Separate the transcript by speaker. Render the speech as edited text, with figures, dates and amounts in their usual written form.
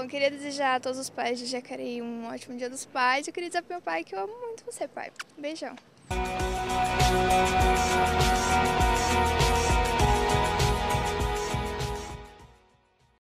Speaker 1: Bom, eu queria desejar a todos os pais de Jacareí um ótimo Dia dos Pais. Eu queria dizer pro meu pai que eu amo muito você, pai. Beijão.